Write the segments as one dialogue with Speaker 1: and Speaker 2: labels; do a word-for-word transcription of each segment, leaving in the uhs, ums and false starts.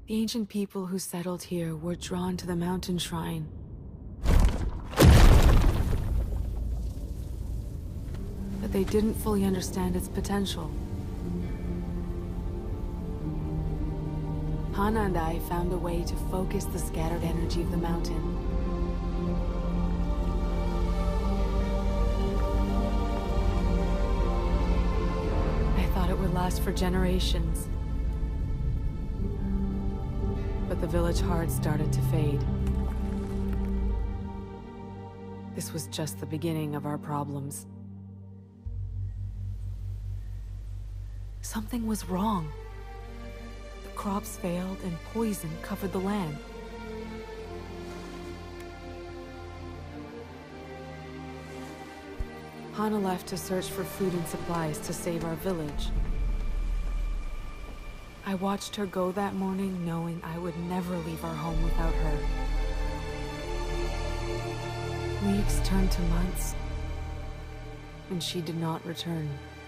Speaker 1: The ancient people who settled here were drawn to the mountain shrine. But they didn't fully understand its potential. Hana and I found a way to focus the scattered energy of the mountain. I thought it would last for generations. But the village heart started to fade. This was just the beginning of our problems. Something was wrong. The crops failed and poison covered the land. Hana left to search for food and supplies to save our village. I watched her go that morning knowing I would never leave our home without her. Weeks turned to months, and she did not return.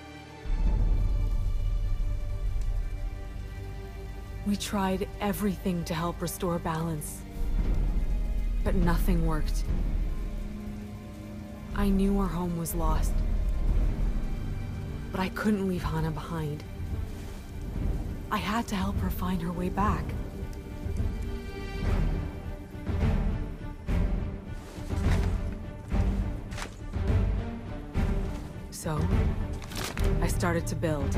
Speaker 1: We tried everything to help restore balance, but nothing worked. I knew our home was lost, but I couldn't leave Hana behind. I had to help her find her way back. So, I started to build.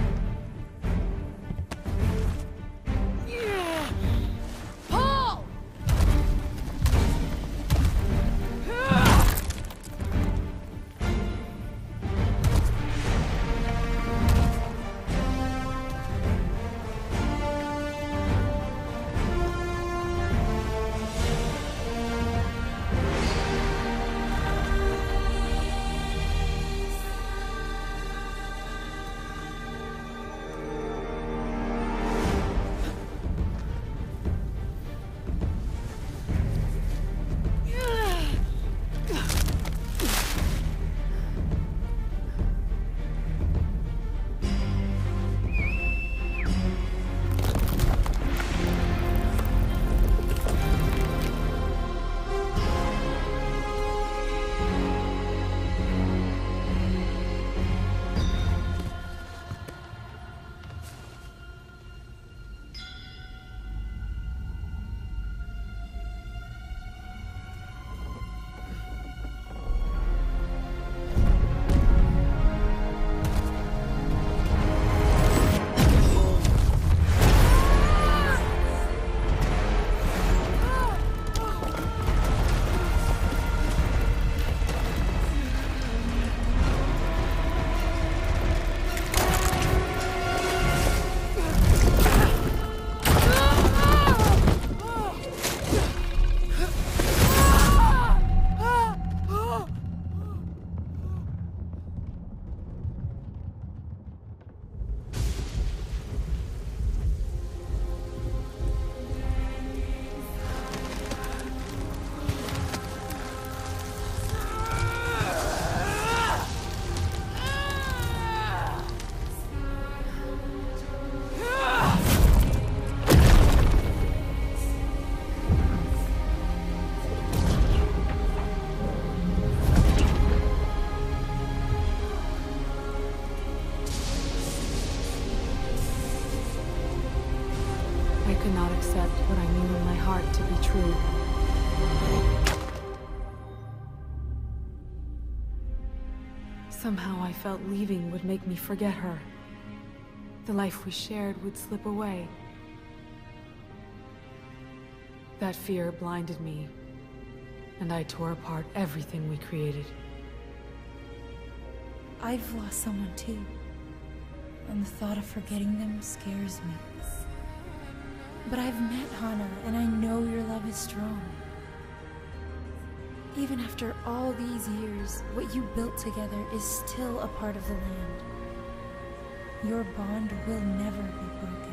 Speaker 1: I could not accept what I knew in my heart to be true. Somehow I felt leaving would make me forget her. The life we shared would slip away. That fear blinded me, and I tore apart everything we created.
Speaker 2: I've lost someone too, and the thought of forgetting them scares me. But I've met Hana, and I know your love is strong. Even after all these years, what you built together is still a part of the land. Your bond will never be broken.